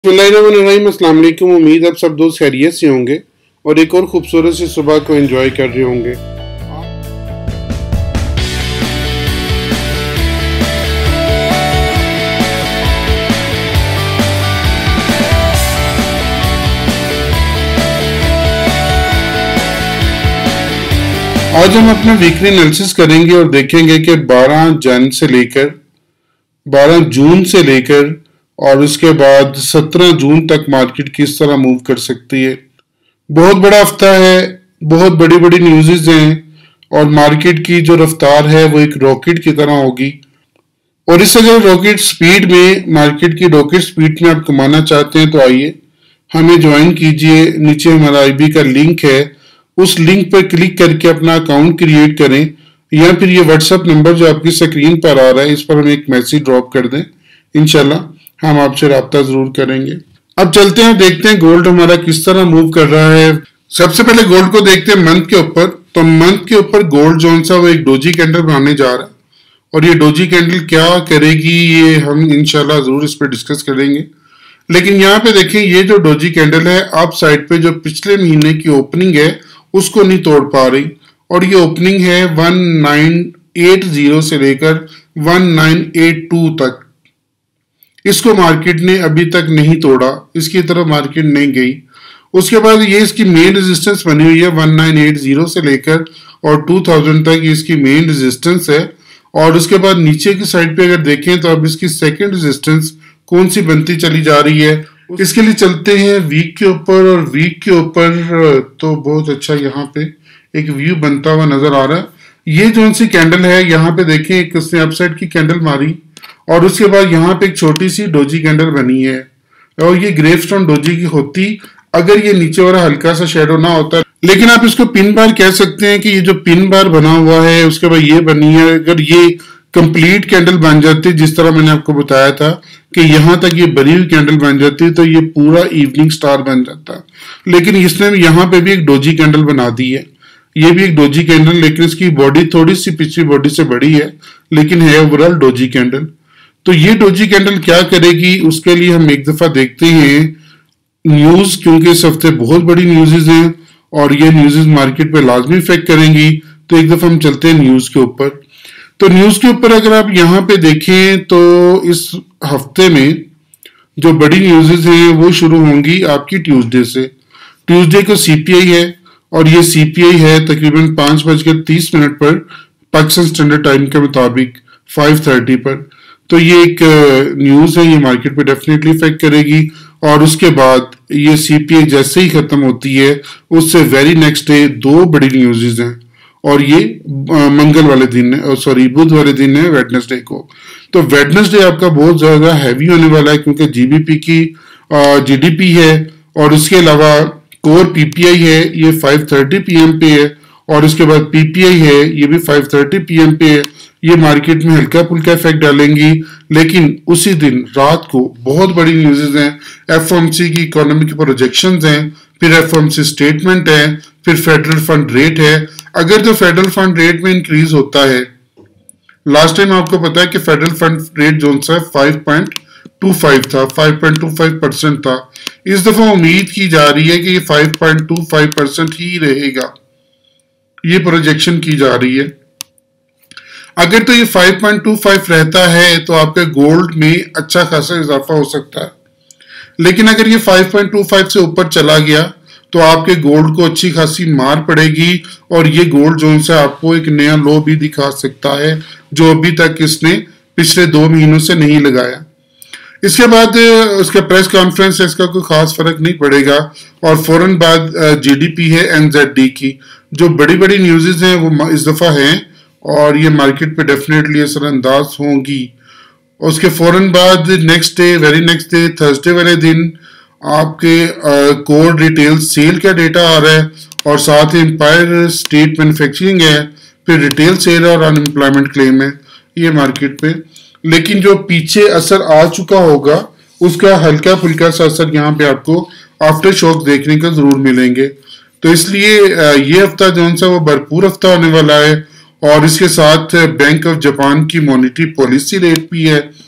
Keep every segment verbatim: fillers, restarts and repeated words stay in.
बिस्मिल्लाहिर्रहमानिर्रहीम। अस्सलाम वालेकुम। उम्मीद आप सब दोस्त खैरियत से होंगे और एक और खूबसूरत सी सुबह को एंजॉय कर रहे होंगे। आज हम अपना वीकली एनालिसिस करेंगे और देखेंगे कि बारह जन से लेकर बारह जून से लेकर और उसके बाद सत्रह जून तक मार्केट किस तरह मूव कर सकती है। बहुत बड़ा हफ्ता है, बहुत बड़ी बड़ी न्यूज़ हैं और मार्केट की जो रफ्तार है वो एक रॉकेट की तरह होगी। और इस अगर रॉकेट स्पीड में मार्केट की रॉकेट स्पीड में आप कमाना चाहते हैं तो आइए हमें ज्वाइन कीजिए। नीचे हमारा आई बी का लिंक है, उस लिंक पर क्लिक करके अपना अकाउंट क्रिएट करें या फिर ये व्हाट्सएप नंबर जो आपकी स्क्रीन पर आ रहा है इस पर हमें एक मैसेज ड्रॉप कर दें। इंशाल्लाह हम आपसे राब्ता जरूर करेंगे। अब चलते हैं, देखते हैं गोल्ड हमारा किस तरह मूव कर रहा है। सबसे पहले गोल्ड को देखते हैं मंथ के ऊपर। तो मंथ के ऊपर गोल्ड जो सा वो एक डोजी कैंडल बनाने जा रहा है और ये डोजी कैंडल क्या करेगी ये हम इंशाल्लाह जरूर इस पर डिस्कस करेंगे। लेकिन यहाँ पे देखें, ये जो डोजी कैंडल है अप साइड पे जो पिछले महीने की ओपनिंग है उसको नहीं तोड़ पा रही और ये ओपनिंग है वन नाइन एट जीरो से लेकर वन नाइन एट टू तक। इसको मार्केट ने अभी तक नहीं तोड़ा, इसकी तरफ मार्केट नहीं गई। उसके बाद ये इसकी मेन रेजिस्टेंस बनी हुई है वन नाइन एट जीरो से लेकर और टू थाउजेंड तक इसकी मेन रेजिस्टेंस है। और उसके बाद नीचे की साइड पे अगर देखें तो अब इसकी सेकंड रेजिस्टेंस कौन सी बनती चली जा रही है। इसके लिए चलते हैं वीक के ऊपर और वीक के ऊपर तो बहुत अच्छा यहाँ पे एक व्यू बनता हुआ नजर आ रहा है। ये जो सी कैंडल है यहाँ पे देखें, एक उसने अपसाइड की कैंडल मारी और उसके बाद यहाँ पे एक छोटी सी डोजी कैंडल बनी है और ये ग्रेवस्टोन डोजी की होती अगर ये नीचे वाला हल्का सा शेडो ना होता। लेकिन आप इसको पिन बार कह सकते हैं कि ये जो पिन बार बना हुआ है उसके बाद ये बनी है। अगर ये कंप्लीट कैंडल बन जाती जिस तरह मैंने आपको बताया था कि यहाँ तक ये बनी हुई कैंडल बन जाती तो ये पूरा इवनिंग स्टार बन जाता। लेकिन इसने यहाँ पे भी एक डोजी कैंडल बना दी है। ये भी एक डोजी कैंडल, लेकिन इसकी बॉडी थोड़ी सी पिछली बॉडी से बड़ी है लेकिन है ओवरऑल डोजी कैंडल। तो ये डोजी कैंडल क्या करेगी उसके लिए हम एक दफा देखते हैं न्यूज, क्योंकि इस हफ्ते बहुत बड़ी न्यूज़ हैं और ये न्यूज़ मार्केट पे लाजमी इफेक्ट करेंगी। तो एक दफा हम चलते हैं न्यूज के ऊपर। तो न्यूज के ऊपर अगर आप यहाँ पे देखें तो इस हफ्ते में जो बड़ी न्यूज़ हैं वो शुरू होंगी आपकी ट्यूसडे से। ट्यूसडे को सीपीआई है और ये सीपीआई है तकरीबन पांच बजकर तीस मिनट पर पाकिस्तान स्टैंडर्ड टाइम के मुताबिक फाइव थर्टी पर। तो ये एक न्यूज है, ये मार्केट पे डेफिनेटली इफेक्ट करेगी। और उसके बाद ये सीपीआई जैसे ही खत्म होती है उससे वेरी नेक्स्ट डे दो बड़ी न्यूज़ हैं और ये मंगल वाले दिन है, सॉरी बुध वाले दिन है, वेडनेसडे को। तो वेडनेसडे आपका बहुत ज्यादा हैवी होने वाला है क्योंकि जीबीपी की जीडीपी है और उसके अलावा कोर पीपीआई है, ये फाइव थर्टी पीएम पे है और उसके बाद पीपीआई है, ये भी फाइव थर्टी पीएम पे है। ये मार्केट में हल्का फुल्का इफेक्ट डालेंगी। लेकिन उसी दिन रात को बहुत बड़ी न्यूज़ हैं, एफओएमसी की इकोनॉमिक प्रोजेक्शंस हैं, फिर एफओएमसी स्टेटमेंट है, फिर फेडरल फंड रेट है। अगर जो फेडरल फंड रेट में इंक्रीज होता है, लास्ट टाइम आपको पता है कि फेडरल फंड रेट जो सा फाइव पॉइंट टू फाइव था, five point two five percent था। इस दफा उम्मीद की जा रही है कि ये five point two five percent ही रहेगा, ये प्रोजेक्शन की जा रही है। अगर तो ये फाइव पॉइंट टू फाइव रहता है तो आपके गोल्ड में अच्छा खासा इजाफा हो सकता है। लेकिन अगर ये फाइव पॉइंट टू फाइव से ऊपर चला गया तो आपके गोल्ड को अच्छी खासी मार पड़ेगी और ये गोल्ड जो है आपको एक नया लो भी दिखा सकता है जो अभी तक इसने पिछले दो महीनों से नहीं लगाया। इसके बाद उसका प्रेस कॉन्फ्रेंस है, इसका कोई खास फर्क नहीं पड़ेगा और फौरन बाद जीडीपी है एनजेडडी की। जो बड़ी बड़ी न्यूज़ हैं वो इस दफा हैं और ये मार्केट पे डेफिनेटली असरअंदाज होंगी। उसके फौरन बाद next day, very next day Thursday वाले दिन आपके कोर रिटेल सेल का डेटा आ रहा है और साथ ही एम्पायर स्टेट मैन्युफैक्चरिंग है, फिर रिटेल सेल और अनएम्प्लॉयमेंट क्लेम है ये मार्केट पे। लेकिन जो पीछे असर आ चुका होगा उसका हल्का फुल्का सा असर यहाँ पे आपको आफ्टर शॉक देखने को जरूर मिलेंगे। तो इसलिए ये हफ्ता जो सा वो भरपूर हफ्ता होने वाला है और इसके साथ बैंक ऑफ जापान की मॉनेटरी पॉलिसी रेट भी है।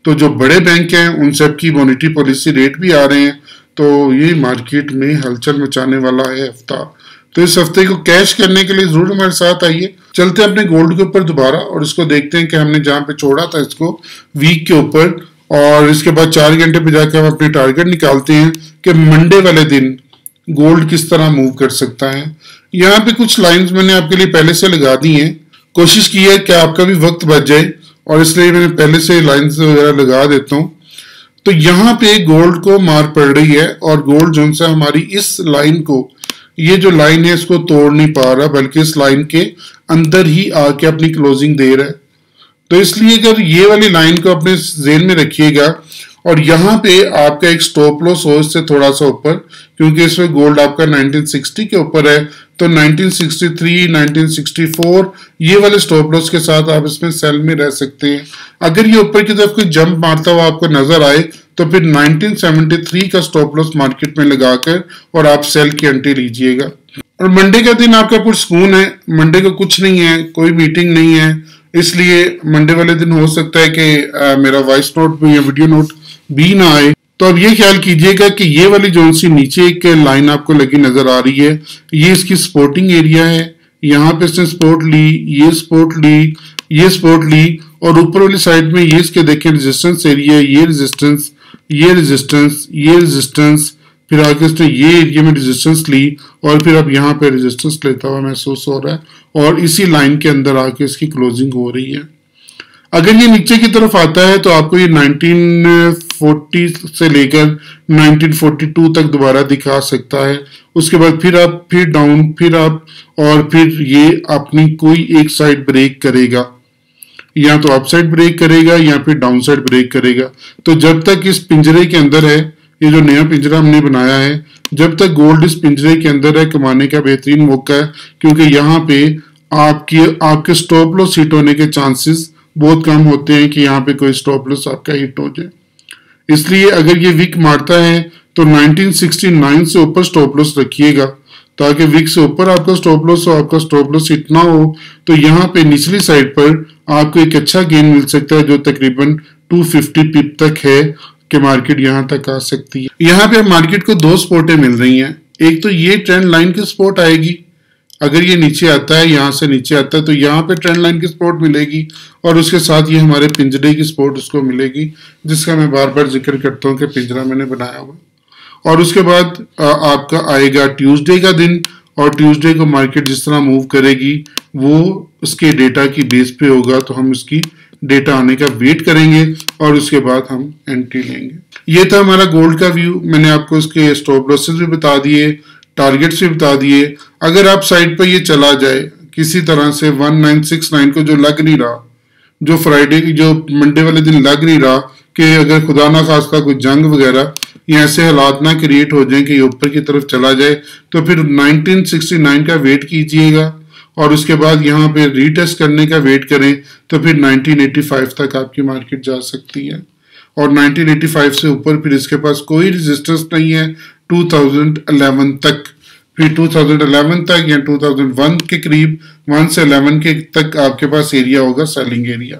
तो जो बड़े बैंक हैं उन सब की मॉनेटरी पॉलिसी रेट भी आ रहे हैं, तो ये मार्केट में हलचल मचाने वाला है हफ्ता। तो इस हफ्ते को कैश करने के लिए जरूर हमारे साथ आइए। चलते हैं अपने गोल्ड के ऊपर दोबारा और इसको देखते हैं कि हमने जहां पे छोड़ा था इसको वीक के ऊपर, और इसके बाद चार घंटे पे जाकर हम अपने टारगेट निकालते हैं कि मंडे वाले दिन गोल्ड किस तरह मूव कर सकता है। यहाँ पे कुछ लाइंस मैंने आपके लिए पहले से लगा दी हैं, कोशिश की है कि आपका भी वक्त बच जाए और इसलिए मैंने पहले से लाइंस वगैरह लगा देता हूँ। तो यहाँ पे गोल्ड को मार पड़ रही है और गोल्ड जो सा हमारी इस लाइन को, ये जो लाइन है इसको तोड़ नहीं पा रहा, बल्कि इस लाइन के अंदर ही आके अपनी क्लोजिंग दे रहा है। तो इसलिए अगर ये वाली लाइन को अपने जेन में रखिएगा और यहाँ पे आपका एक स्टॉप लॉस हो इससे थोड़ा सा ऊपर, क्योंकि इसमें गोल्ड आपका नाइनटीन सिक्सटी के ऊपर है, तो nineteen sixty three, nineteen sixty four ये वाले स्टॉप लॉस के साथ आप इसमें सेल में रह सकते हैं। अगर ये ऊपर की तरफ कोई जंप मारता हुआ आपको नजर आए तो फिर नाइनटीन सेवेंटी थ्री का स्टॉप लॉस मार्केट में लगाकर और आप सेल की एंट्री लीजिएगा। और मंडे का दिन आपका पुरसकून है, मंडे को कुछ नहीं है, कोई मीटिंग नहीं है, इसलिए मंडे वाले दिन हो सकता है कि मेरा वॉइस नोट भी या वीडियो नोट भी ना आए। तो अब ये ख्याल कीजिएगा कि ये वाली जो सी नीचे एक लाइन आपको लगी नजर आ रही है, ये इसकी सपोर्टिंग एरिया है। यहाँ पे इसने सपोर्ट ली, ये सपोर्ट ली, ये सपोर्ट ली, और ऊपर वाली साइड में ये इसके देखें रेजिस्टेंस एरिया, ये रेजिस्टेंस, ये रेजिस्टेंस, ये रेजिस्टेंस, फिर आगे इसने ये एरिया में रेजिस्टेंस ली और फिर अब यहाँ पे रेजिस्टेंस लेता हुआ महसूस हो रहा है और इसी लाइन के अंदर आके इसकी क्लोजिंग हो रही है। अगर ये नीचे की तरफ आता है तो आपको ये नाइनटीन फोर्टी से लेकर नाइनटीन फोर्टी टू तक दोबारा दिखा सकता है। उसके बाद फिर आप फिर डाउन, फिर आप, और फिर ये अपनी कोई एक साइड ब्रेक करेगा, या तो अप साइड ब्रेक करेगा या फिर डाउन साइड ब्रेक करेगा। तो जब तक इस पिंजरे के अंदर है, ये जो नया पिंजरा हमने बनाया है, जब तक गोल्ड इस पिंजरे के अंदर है कमाने का बेहतरीन मौका है, क्योंकि यहाँ पे आपकी आपके स्टॉप लॉस हिट होने के चांसेस बहुत कम होते हैं कि यहाँ पे कोई स्टॉप लॉस आपका हिट हो जाए। इसलिए अगर ये विक मारता है तो नाइनटीन सिक्सटी नाइन से ऊपर स्टॉप लॉस रखिएगा, ताकि विक से ऊपर आपका स्टॉप लॉस हो, आपका स्टॉप लॉस हिट ना हो। तो यहाँ पे निचली साइड पर आपको एक अच्छा गेन मिल सकता है जो तकरीबन टू फिफ्टी पिप तक है कि मार्केट यहाँ तक आ सकती है। यहाँ पे मार्केट को दो सपोर्टें मिल रही हैं, एक तो ये ट्रेंड लाइन की सपोर्ट आएगी, अगर ये नीचे आता है, यहाँ से नीचे आता है तो यहाँ पे ट्रेंड लाइन की सपोर्ट मिलेगी, और उसके साथ ये हमारे पिंजरे की सपोर्ट उसको मिलेगी, जिसका मैं बार बार जिक्र करता हूँ कि पिंजरा मैंने बनाया हुआ। और उसके बाद आपका आएगा ट्यूसडे का दिन, और ट्यूसडे को मार्केट जिस तरह मूव करेगी वो उसके डेटा की बेस पे होगा, तो हम उसकी डेटा आने का वेट करेंगे और उसके बाद हम एंट्री लेंगे। ये था हमारा गोल्ड का व्यू। मैंने आपको इसके स्टॉप लॉसेस भी बता दिए, टारगेट्स भी बता दिए। अगर आप साइड पर ये चला जाए किसी तरह से वन नाइन सिक्स नाइन को जो लग नहीं रहा, जो फ्राइडे की जो मंडे वाले दिन लग नहीं रहा, कि अगर खुदा ना खास्ता कोई जंग वगैरह या ऐसे हालात ना क्रिएट हो जाए कि ये ऊपर की तरफ चला जाए, तो फिर नाइनटीन सिक्सटी नाइन का वेट कीजिएगा और उसके बाद यहाँ पे रीटेस्ट करने का वेट करें, तो फिर नाइनटीन एटी फाइव तक आपकी मार्केट जा सकती है। और नाइनटीन एटी फाइव से ऊपर फिर इसके पास कोई रेजिस्टेंस नहीं है टू थाउजेंड इलेवन तक। फिर टू थाउजेंड इलेवन तक या टू थाउजेंड वन के करीब, वन से इलेवन के तक आपके पास एरिया होगा सेलिंग एरिया,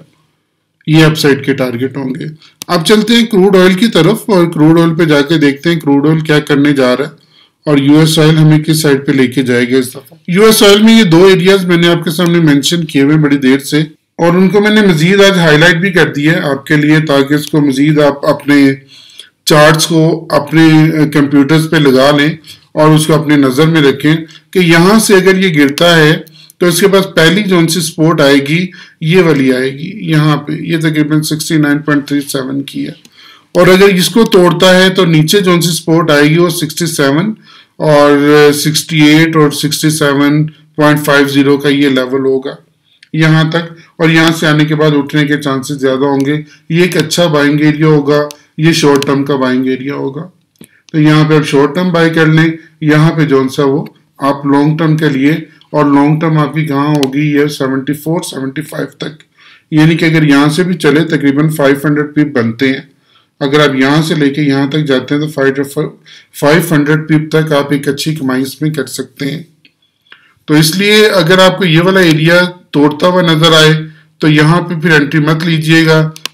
ये अपसाइड के टारगेट होंगे। अब चलते हैं क्रूड ऑयल की तरफ और क्रूड ऑयल पे जाके देखते हैं क्रूड ऑयल क्या करने जा रहा है और यूएस ऑयल हमें किस साइड पे लेके जाएगा इस दफा। यूएस ऑयल में ये दो एरियाज मैंने आपके सामने मेंशन किए हुए बड़ी देर से, और उनको मैंने मजीद आज हाईलाइट भी कर दिया है आपके लिए, ताकि इसको मजीद आप अपने चार्ट्स को अपने कंप्यूटर्स पे लगा लें और उसको अपने नजर में रखें कि यहाँ से अगर ये गिरता है तो इसके पास पहली जो सी सपोर्ट आएगी ये वाली आएगी, यहाँ पे ये तकरीबन sixty nine point three seven की है, और अगर इसको तोड़ता है तो नीचे जो सी सपोर्ट आएगी वो सिक्सटी सेवन और सिक्सटी एट और sixty seven point five zero का ये लेवल होगा यहाँ तक, और यहाँ से आने के बाद उठने के चांसेस ज्यादा होंगे। ये एक अच्छा बाइंग एरिया होगा, ये शॉर्ट टर्म का बाइंग एरिया होगा। तो यहाँ पे आप शॉर्ट टर्म बाय कर लें, यहाँ पे जो सा वो आप लॉन्ग टर्म के लिए, और लॉन्ग टर्म आपकी कहाँ होगी ये सेवेंटी फोर सेवेंटी फाइव तक, यानी कि अगर यहाँ से भी चले तकरीबन फाइव हंड्रेड पिप बनते हैं। अगर आप यहाँ से लेके यहाँ तक जाते हैं तो फाइव हंड्रेड पिप तक आप एक अच्छी कमाई इसमें कर सकते हैं। तो इसलिए अगर आपको ये वाला एरिया तोड़ता हुआ नजर आए तो यहाँ पे फिर एंट्री मत लीजिएगा,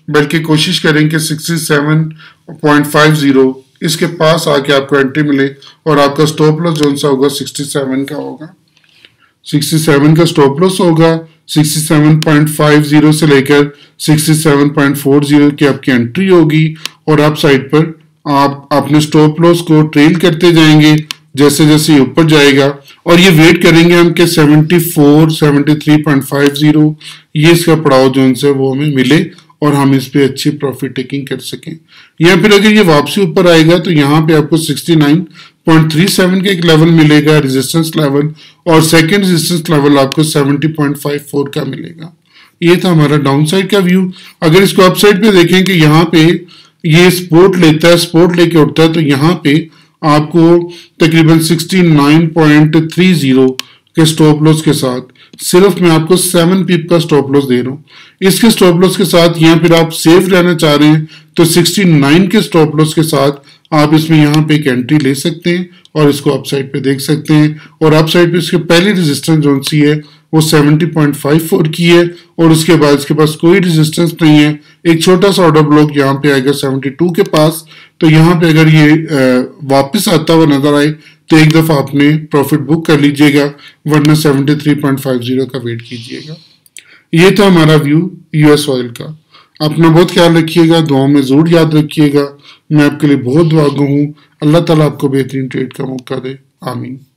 बल्कि कोशिश करें कि sixty seven point five zero इसके पास आके आपको एंट्री मिले और आपका स्टॉप लॉस जो सा होगा सिक्सटी सेवन का होगा, सिक्सटी सेवन का स्टॉप लॉस होगा, sixty seven point five zero से लेकर sixty seven point four zero की आपकी एंट्री होगी और आप साइड पर आप अपने स्टॉप लॉस को ट्रेल करते जाएंगे जैसे जैसे ये ऊपर जाएगा और ये वेट करेंगे हम कि seventy four, seventy three point five zero ये इसका पड़ाव जो है वो हमें मिले और हम इस पे अच्छी प्रॉफिट टेकिंग कर सकें। या फिर अगर ये वापसी ऊपर आएगा तो यहाँ पे आपको sixty nine point three seven का एक लेवल मिलेगा रेजिस्टेंस लेवल और सेकंड रेजिस्टेंस लेवल आपको सेवेंटी पॉइंट फाइव फोर का मिलेगा। ये था हमारा डाउन साइड का व्यू। अगर इसको अप साइड पे देखें कि यहाँ पे ये सपोर्ट लेता है, सपोर्ट लेके उठता है तो यहाँ पे आपको तकरीबन sixty nine point three zero के स्टॉप लॉस के साथ सिर्फ मैं आपको सेवन पिप का स्टॉप लॉस दे रहा हूँ। इसके स्टॉप लॉस के साथ या फिर आप सेफ रहना चाह रहे हैं तो सिक्सटी नाइन के स्टॉप लॉस के साथ आप इसमें यहाँ पे एक एंट्री ले सकते हैं और इसको अपसाइड पे देख सकते हैं और अपसाइड पे इसके पहली रेजिस्टेंस जो सी है वो सेवेंटी पॉइंट फाइव फोर की है और उसके बाद इसके पास कोई रेजिस्टेंस नहीं है। एक छोटा सा ऑर्डर ब्लॉक यहाँ पे आएगा सेवेंटी टू के पास, तो यहाँ पे अगर ये वापस आता हुआ नजर आए तो एक दफा आपने प्रॉफिट बुक कर लीजिएगा वरना seventy three point five zero का वेट कीजिएगा। ये था हमारा व्यू यूएस ऑयल का। अपना बहुत ख्याल रखिएगा, दुआओं में जरूर याद रखिएगा। मैं आपके लिए बहुत दुआगो हूँ। अल्लाह ताला आपको बेहतरीन ट्रेड का मौका दे। आमीन।